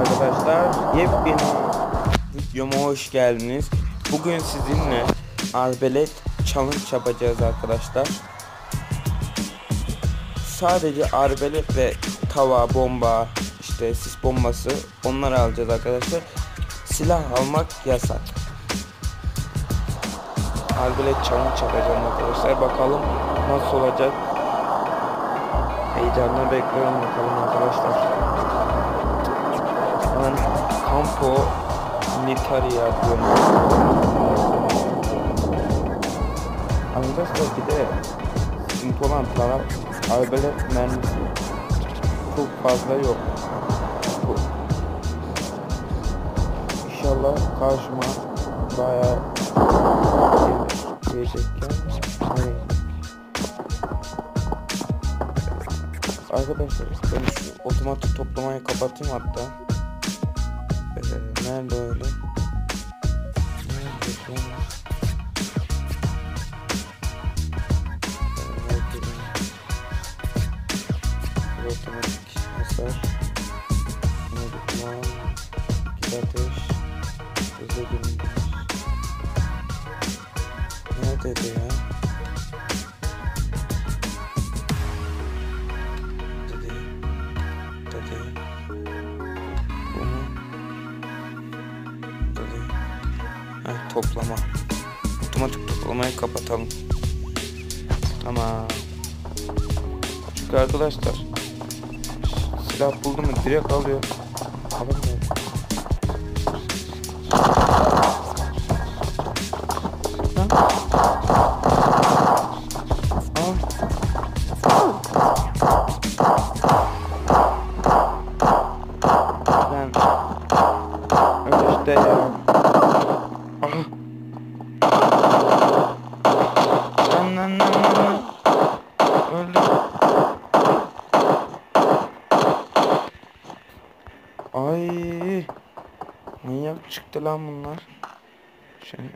arkadaşlar, yepyeni videoma hoş geldiniz. Bugün sizinle arbelet challenge yapacağız arkadaşlar. Sadece arbelet ve tava, bomba, işte sis bombası, onları alacağız arkadaşlar. Silah almak yasak. Arbelet challenge yapacağım arkadaşlar. Bakalım nasıl olacak. Heyecanla bekliyorum bakalım arkadaşlar. Ben Campo Militari diyorum. Arkadaşlar bir de sıkıntı olan taraf arbelet mermisi çok fazla yok. İnşallah karşıma bayağı gelecekken arkadaşlar ben şu otomatik toplamayı kapatayım hatta. Nerede öyle? Nerede şu an? Otomatik hasar. Unutma. Git ateş. Hızlı dönüş. Neredeydi ya? Toplama. Otomatik toplamayı kapatalım. Tamam. Çünkü arkadaşlar silah buldum mu direkt alıyor. Alamıyorum. Ben öyle işte ya. Öldüm. Ay, manyak çıktı lan bunlar. Şöyle.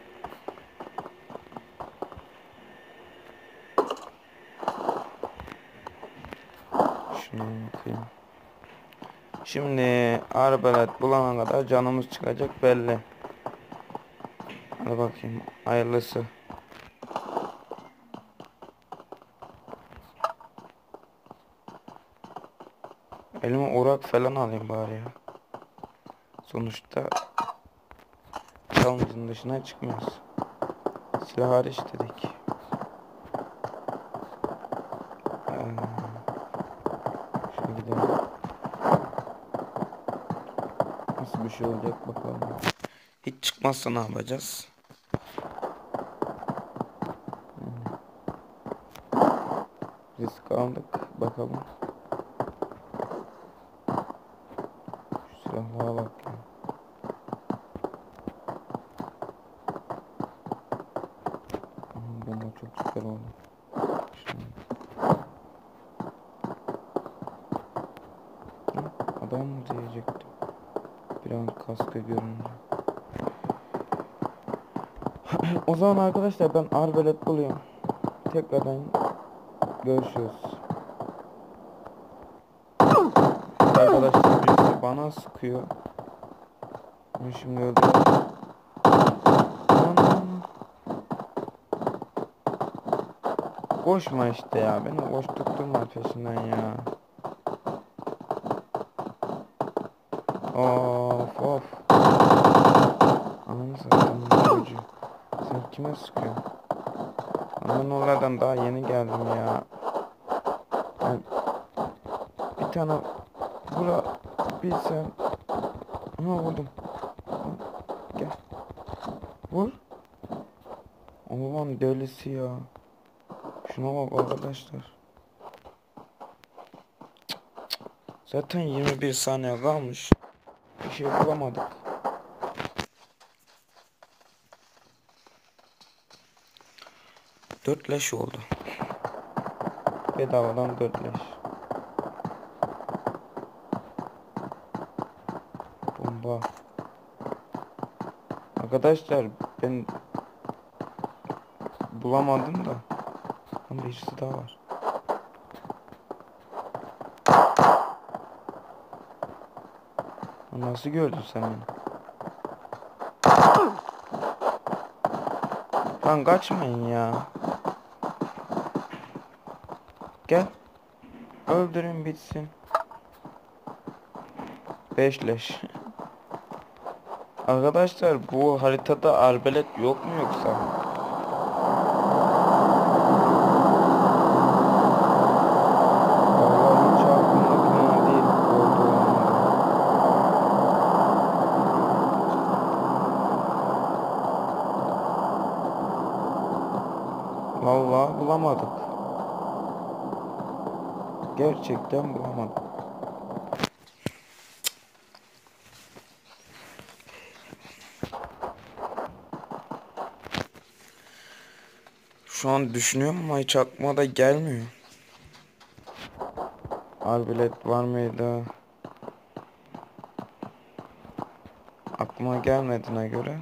Şuna bakayım. Şimdi arbelet bulana kadar canımız çıkacak belli. Hadi bakayım hayırlısı. Elime orak falan alayım bari ya. Sonuçta challenge'ın dışına çıkmıyoruz. Silah hariç dedik. Şöyle gidelim. Nasıl bir şey olacak bakalım. Hiç çıkmazsa ne yapacağız? Risk aldık. Bakalım. Şu silahlara bak ya. Bomba çok süper oldu. Adam mı diyecektim. Bir an kaskı görünce. O zaman arkadaşlar ben arbelet buluyorum. Tekrardan görüşürüz. Arkadaşlar birisi bana sıkıyor. Ben şimdi öldürüyorum. Koşma işte ya. Beni koşturtturma peşinden ya. Of of. Ananı satayım çocuğu. Sen kime sıkıyorsun? Ben oralardan daha yeni geldim ya. Ben bir tane vurabilsem. Ha vurdum. Gel. Vur. Allah'ım delisi ya. Şuna bak arkadaşlar. Zaten 21 saniye kalmış. Bir şey bulamadık. Dört leş oldu. Bedavadan 4 leş. Bomba. Arkadaşlar ben bulamadım da. Ama birisi daha var. Nasıl gördün sen beni? Lan kaçmayın ya. Gel. Öldürün bitsin. 5 leş. Arkadaşlar bu haritada arbelet yok mu yoksa? Vallahi hiç aklımda falan değil olduğunda. Vallahi bulamadık. Gerçekten bulamadık. Şu an düşünüyorum ama hiç aklıma da gelmiyor. Arbelet var mıydı? Aklıma gelmediğine göre.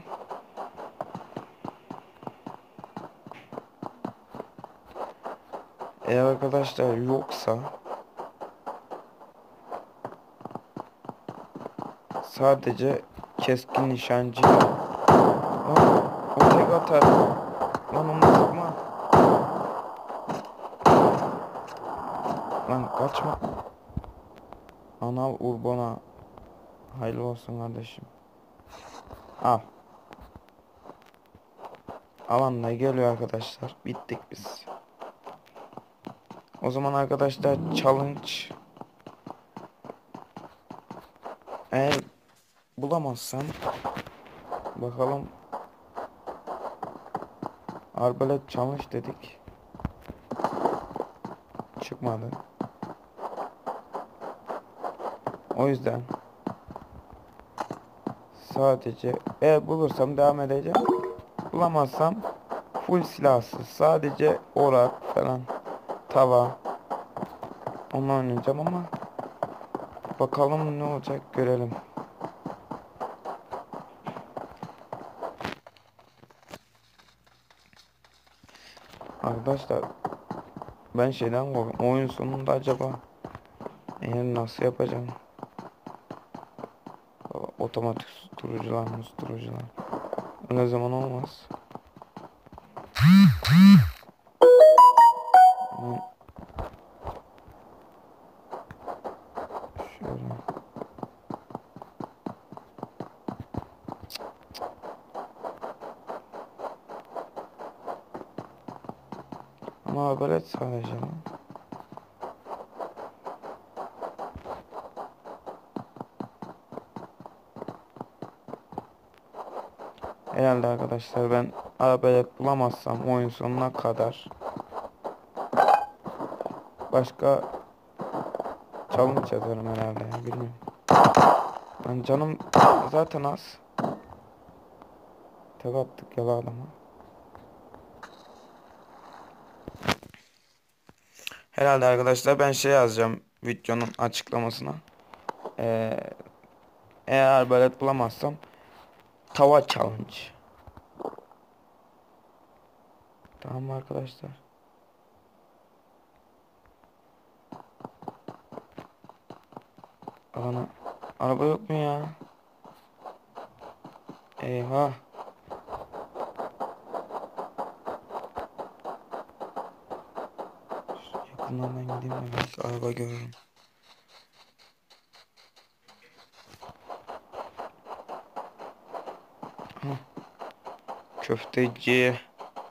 Eğer arkadaşlar yoksa sadece keskin nişancı. Lan o tek atar. Lan onu sıkma. Lan kaçma. Anal Urbana. Hayırlı olsun kardeşim. Al. Alanla geliyor arkadaşlar. Bittik biz. O zaman arkadaşlar challenge. Eğer bulamazsam bakalım. Arbalet challenge dedik. Çıkmadı. O yüzden sadece eğer bulursam devam edeceğim. Bulamazsam full silahsız. Sadece orak falan. Tava. Onu oynayacağım ama bakalım ne olacak görelim. Arkadaşlar ben şeyden korkuyorum. Oyun sonunda acaba nasıl yapacağım? Otomatik susturucular. Ne zaman olmaz. Şöyle. Ama haberlet sadece ama. Herhalde arkadaşlar ben haberlet bulamazsam oyun sonuna kadar başka challenge yazarım herhalde ya, bilmiyorum. Ben canım zaten az. Tek attık yalan adama. Herhalde arkadaşlar ben şey yazacağım videonun açıklamasına. Eğer arbalet bulamazsam tava challenge. Tamam mı arkadaşlar? Alana araba yok mu ya? Eyvah. Yakından ben gideyim de belki araba görürüm. Hah. Köfteci.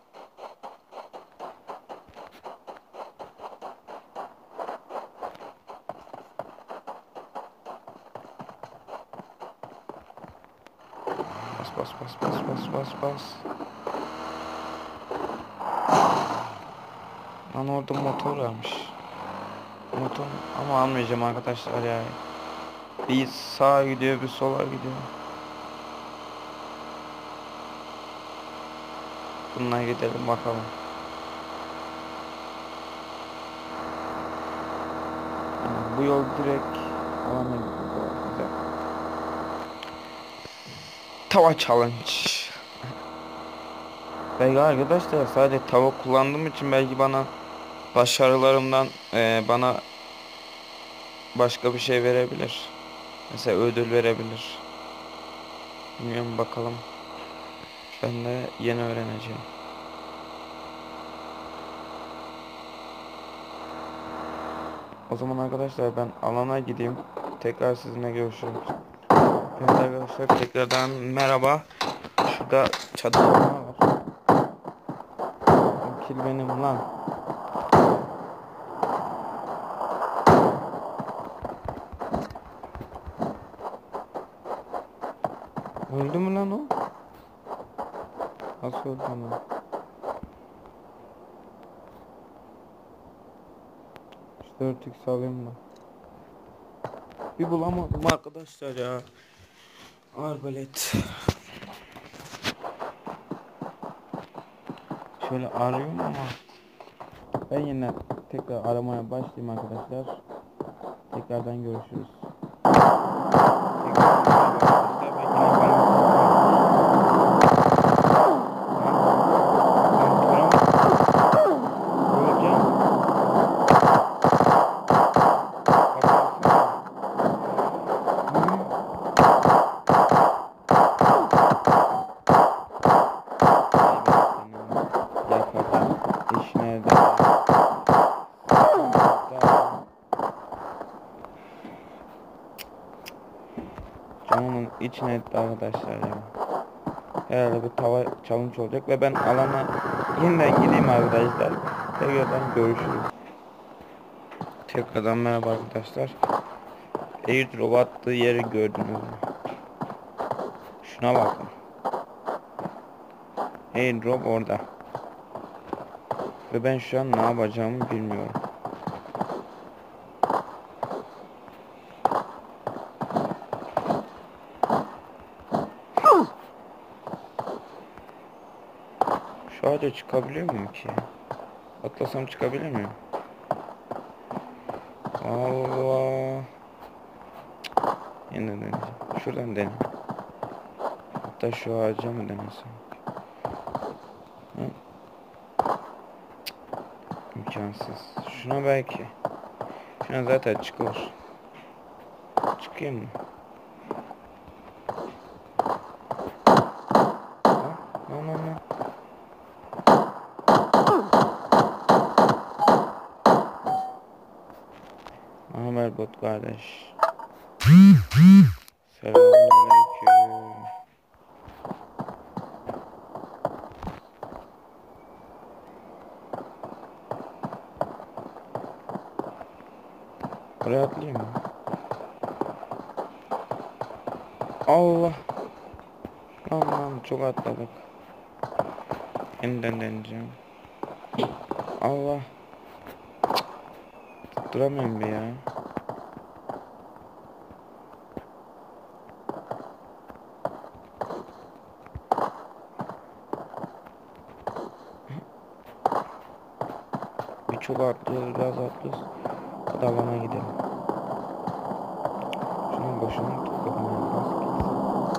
Bas. Lan orada motor varmış. Motor ama almayacağım arkadaşlar ya. Bir sağa gidiyor bir sola gidiyor. Bununla gidelim bakalım. Yani bu yol direkt alana gidiyor. Güzel. Tava challenge. Belki arkadaşlar sadece tava kullandığım için belki bana başarılarımdan bana başka bir şey verebilir. Mesela ödül verebilir. Bilmiyorum, bakalım. Ben de yeni öğreneceğim. O zaman arkadaşlar ben alana gideyim. Tekrar sizinle görüşürüz. Evet arkadaşlar, tekrardan merhaba. Şurada çatışma var. Kill benim lan. Öldü mü lan o? Nasıl öldü lan? 4x alayım da. Bir bulamadım arkadaşlar ya. Arbalet. Şöyle arıyorum ama ben yine tekrar aramaya başlayayım arkadaşlar. Tekrardan görüşürüz. Camımın içine etti arkadaşlar ya. Herhalde bu tava challenge olacak ve ben alana yeniden gideyim arkadaşlar. Tekrardan görüşürüz. Tekrardan merhaba arkadaşlar. Airdrop attığı yeri gördünüz mü? Şuna bakın. Airdrop orada. Ve ben şu an ne yapacağımı bilmiyorum. Şu ağaca çıkabiliyor muyum ki? Atlasam çıkabilir miyim? Allah. Yeniden deneyeceğim. Şuradan deneyim. Hatta şu ağaca mı denesem? Hı? İmkansız. Şuna belki. Şuna zaten çıkılır. Çıkayım mı? Lan. Haber bot kardeş. Selamünaleyküm. Buraya atlayayım mı? Allah. Lan çok atladık. Yeniden deneyeceğim. Allah. Duramıyorum bir ya. Bir çok atlıyoruz, biraz atlıyoruz. Hadi alana gidelim. Şunun boşuna tıkladım ya, biraz gitsin.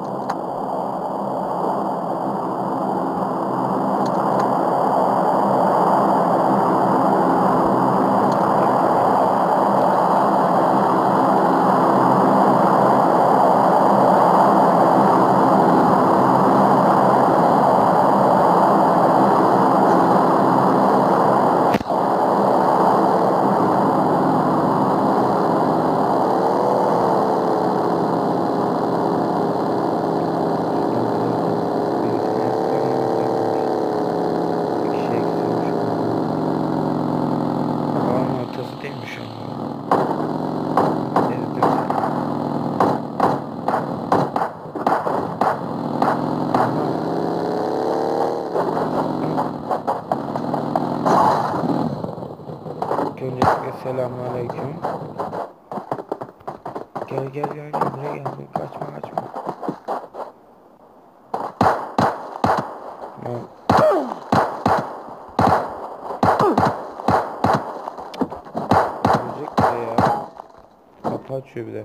Değilmiş ama. Öncelikle selamünaleyküm. Gel buraya gel. Kaçma. Ölecek de ya. Kapı açıyor bir de.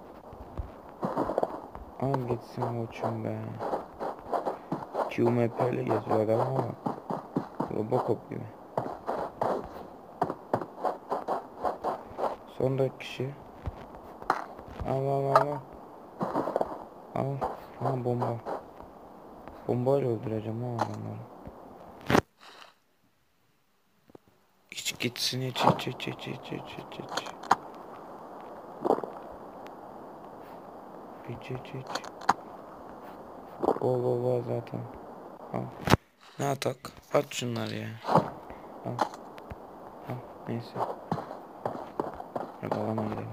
Al gitsin koçum be. QMP ile geziyor adam ama. Robocop gibi. Son 4 kişi. Al. Al. Ha bomba. Bombayla öldüreceğim ha adamları. İç gitsin iç. İç. Bol zaten. Al. Ne atak? At şunları ya. Al. Neyse. Hadi alana gidelim.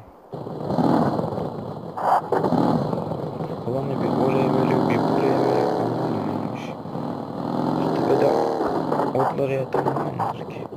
Alanı bir oraya veriyor, bir buraya veriyor. Anlamadım neymiş. Şu tepede otlara yatan anlamdır ki.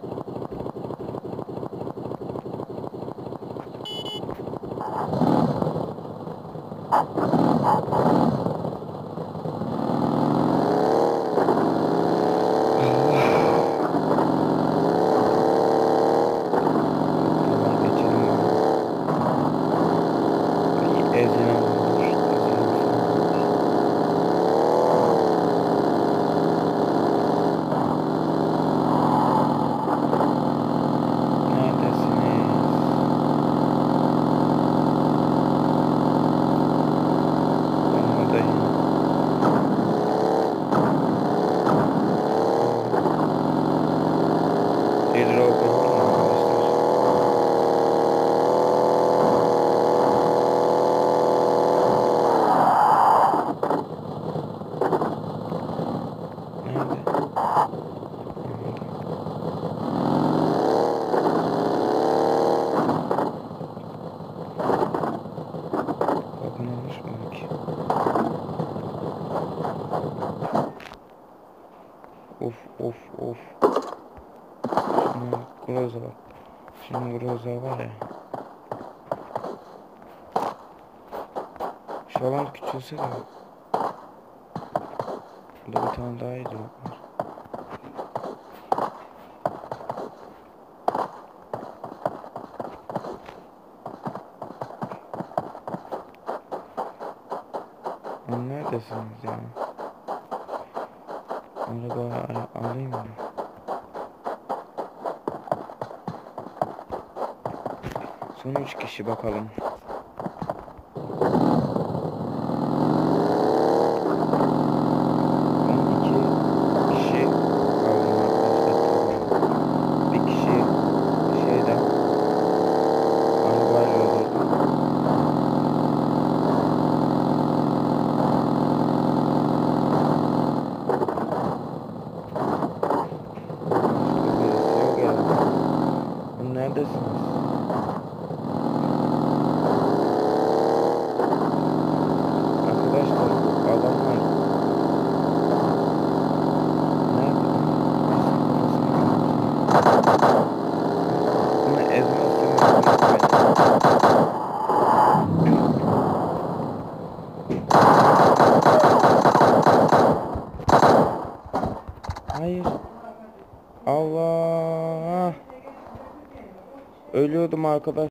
Of. Groza bak. Şimdi Groza var ya. Şu alan küçülse de. Burada bir tane daha iyi var. Lan neredesiniz ya? Araba alayım mı? Son 3 kişi bakalım. Neredesiniz? Arkadaşlar adamlar nerede? Bunu ezmezsem hayır. Allah. Ölüyordum arkadaş.